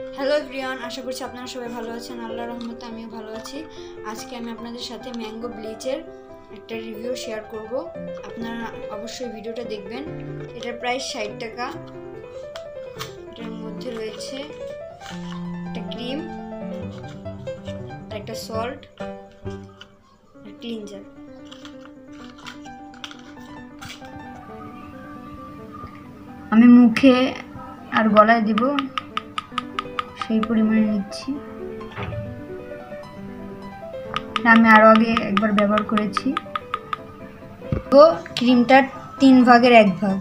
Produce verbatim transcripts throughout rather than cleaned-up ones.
Hello everyone, আশা করছি আপনারা সবাই ভালো আছেন। আল্লাহর রহমতে আমিও ভালো আছি। আজকে আমি আপনাদের সাথে ম্যাঙ্গো ব্লিচের একটা রিভিউ শেয়ার করব। আপনারা অবশ্যই ভিডিওটা দেখবেন। এটার প্রাইস ষাট টাকা। এটার মধ্যে রয়েছে একটা ক্রিম, একটা সল্ট আর ক্লিনজার। আমি মুখে আর গলায় দিব সেই পরিমাণে নিচ্ছি। আমি আরো আগে একবার ব্যবহার করেছি। তো ক্রিমটা তিন ভাগের এক ভাগ।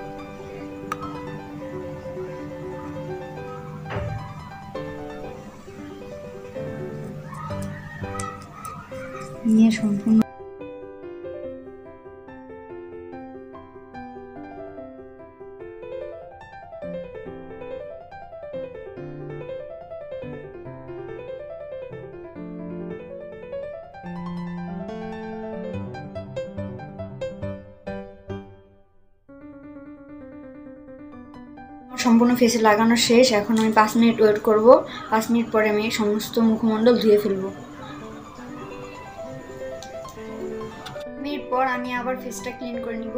নিয়ে সম্পূর্ণ সম্পূর্ণ ফেসে লাগানো শেষ। এখন আমি পাঁচ মিনিট ওয়েট করব। পাঁচ মিনিট পরে আমি সমস্ত মুখমণ্ডল ধুয়ে ফেলব। মিনিট পর আমি আবার ফেসটা ক্লিন করে নিব।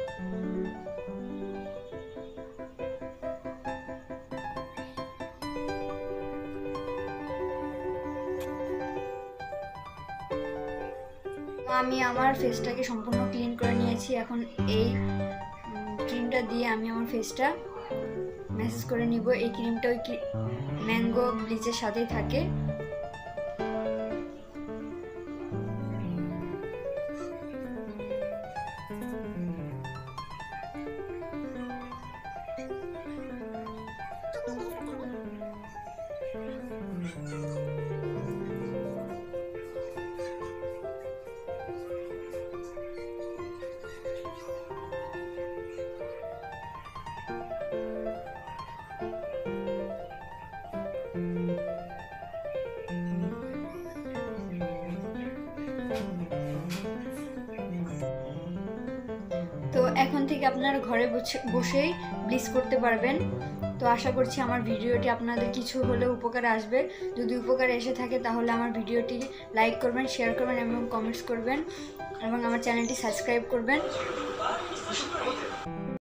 আমি আমার ফেসটাকে সম্পূর্ণ ক্লিন করে নিয়েছি। এখন এই ক্রিমটা দিয়ে আমি আমার ফেসটা ম্যাসেজ করে নিব। এই ক্রিমটা ওই ম্যাঙ্গো ব্লিচের সাথেই থাকে। তো এখন থেকে আপনারা ঘরে বসেই ব্লিচ করতে পারবেন। তো আশা করছি আমার ভিডিওটি আপনাদের কিছু হলেও উপকারে আসবে। যদি উপকারে এসে থাকে তাহলে আমার ভিডিওটি লাইক করবেন, শেয়ার করবেন এবং কমেন্টস করবেন এবং আমার চ্যানেলটি সাবস্ক্রাইব করবেন।